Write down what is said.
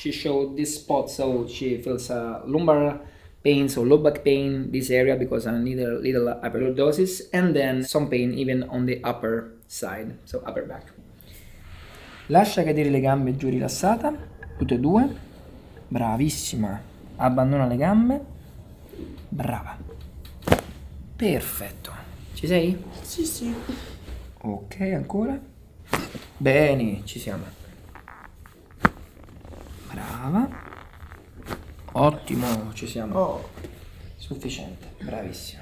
she showed this spot, so she feels lumbar pain, so low back pain, this area, because I need a little hyperlordosis, and then some pain even on the upper side, so upper back. Lascia cadere le gambe giù rilassata, tutte e due, bravissima, abbandona le gambe, brava, perfetto, ci sei? Sì, sì. Ok, ancora, bene, ci siamo, brava, ottimo, ci siamo, Oh. sufficiente, bravissima.